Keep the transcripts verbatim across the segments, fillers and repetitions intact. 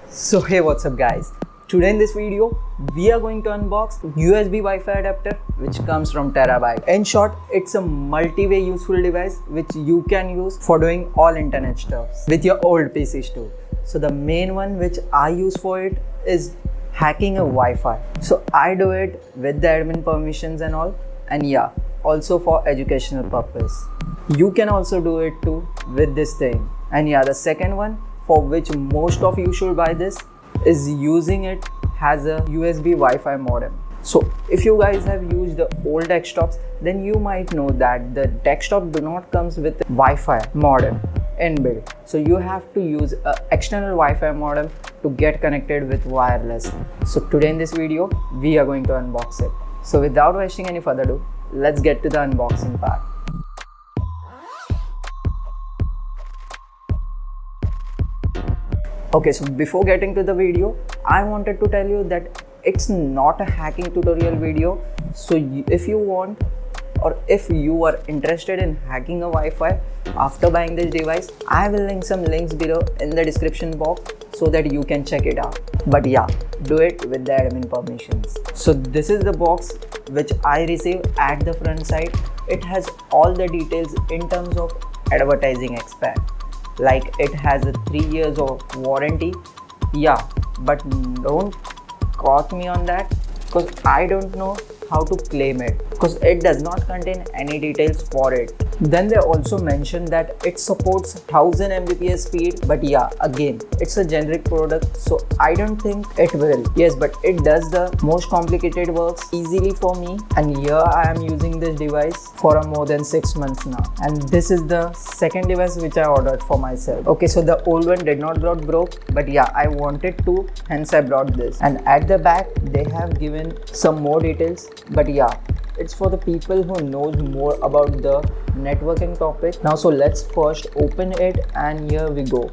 So hey, what's up guys? Today in this video we are going to unbox U S B Wi-Fi adapter which comes from Terabyte. In short, it's a multi-way useful device which you can use for doing all internet stuff with your old P Cs too. So the main one which I use for it is hacking a Wi-Fi. So I do it with the admin permissions and all, and yeah, also for educational purpose. You can also do it too with this thing. And yeah, the second one, for which most of you should buy this, is using it as a U S B Wi-Fi modem. So if you guys have used the old desktops, then you might know that the desktop do not comes with Wi-Fi modem inbuilt. So you have to use an external Wi-Fi modem to get connected with wireless. So today in this video, we are going to unbox it. So without wasting any further ado, let's get to the unboxing part. Okay, so before getting to the video, I wanted to tell you that it's not a hacking tutorial video. So you, if you want, or if you are interested in hacking a Wi-Fi after buying this device, I will link some links below in the description box so that you can check it out. But yeah, do it with the admin permissions. So this is the box which I received at the front side. It has all the details in terms of advertising expand. Like it has a three years of warranty, yeah, but don't quote me on that because I don't know how to claim it because it does not contain any details for it. Then they also mentioned that it supports one thousand megabits per second speed, but yeah, again, it's a generic product, so I don't think it will. Yes, but it does the most complicated works easily for me, and here I am using this device for a more than six months now, and this is the second device which I ordered for myself. Okay, so the old one did not got broke, but yeah, I wanted to, hence I brought this. And at the back they have given some more details, but yeah, it's for the people who knows more about the networking topic. Now so let's first open it, and here we go.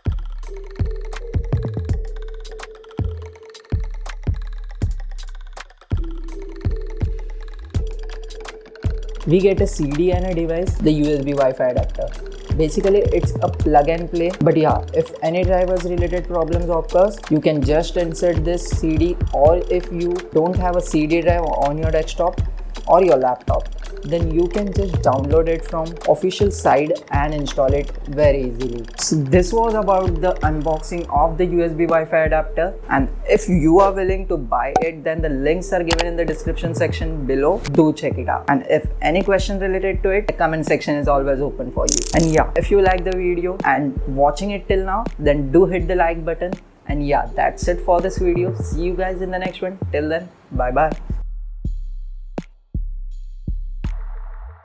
We get a C D and a device, the U S B Wi-Fi adapter. Basically it's a plug and play, but yeah, if any drivers related problems occurs, you can just insert this C D, or if you don't have a C D drive on your desktop or your laptop, then you can just download it from official site and install it very easily. So this was about the unboxing of the U S B Wi-Fi adapter, and if you are willing to buy it, then the links are given in the description section below. Do check it out, and if any question related to it, the comment section is always open for you. And yeah, if you like the video and watching it till now, then do hit the like button. And yeah, that's it for this video. See you guys in the next one. Till then, bye bye.